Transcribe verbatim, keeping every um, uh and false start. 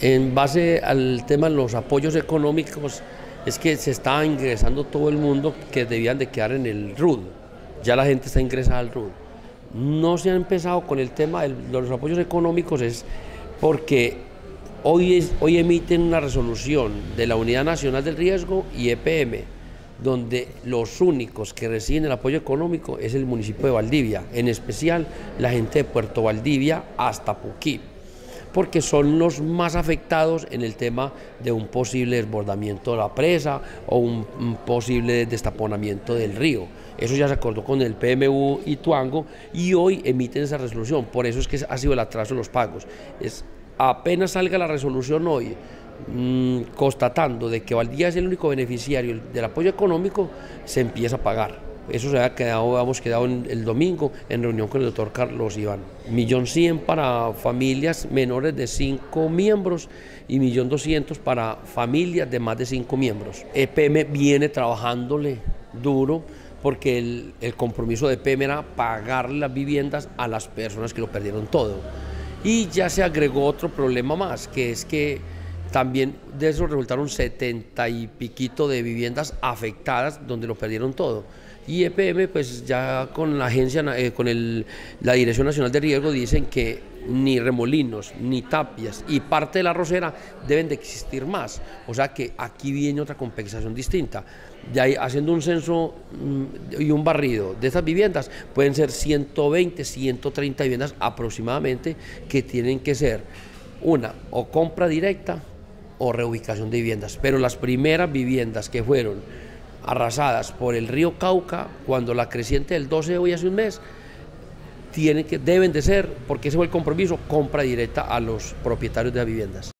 En base al tema de los apoyos económicos, es que se está ingresando todo el mundo que debían de quedar en el R U D. Ya la gente está ingresada al R U D. No se ha empezado con el tema de los apoyos económicos, es porque hoy, es, hoy emiten una resolución de la Unidad Nacional del Riesgo y E P M, donde los únicos que reciben el apoyo económico es el municipio de Valdivia, en especial la gente de Puerto Valdivia hasta Puquí, porque son los más afectados en el tema de un posible desbordamiento de la presa o un, un posible destaponamiento del río. Eso ya se acordó con el P M U Ituango y hoy emiten esa resolución, por eso es que ha sido el atraso de los pagos. Es, apenas salga la resolución hoy, mmm, constatando de que Valdivia es el único beneficiario del apoyo económico, se empieza a pagar. Eso se había quedado, hemos quedado en el domingo en reunión con el doctor Carlos Iván. Millón cien para familias menores de cinco miembros y millón doscientos para familias de más de cinco miembros. E P M viene trabajándole duro porque el, el compromiso de E P M era pagar las viviendas a las personas que lo perdieron todo. Y ya se agregó otro problema más, que es que también de eso resultaron setenta y piquito de viviendas afectadas donde lo perdieron todo. Y E P M, pues ya con la agencia, eh, con el, la Dirección Nacional de Riesgo dicen que ni remolinos, ni tapias y parte de la arrocera deben de existir más. O sea que aquí viene otra compensación distinta. De ahí, haciendo un censo mmm, y un barrido de estas viviendas, pueden ser ciento veinte, ciento treinta viviendas aproximadamente que tienen que ser una o compra directa o reubicación de viviendas. Pero las primeras viviendas que fueron arrasadas por el río Cauca, cuando la creciente del doce hoy hace un mes, tienen que, deben de ser, porque ese fue el compromiso, compra directa a los propietarios de las viviendas.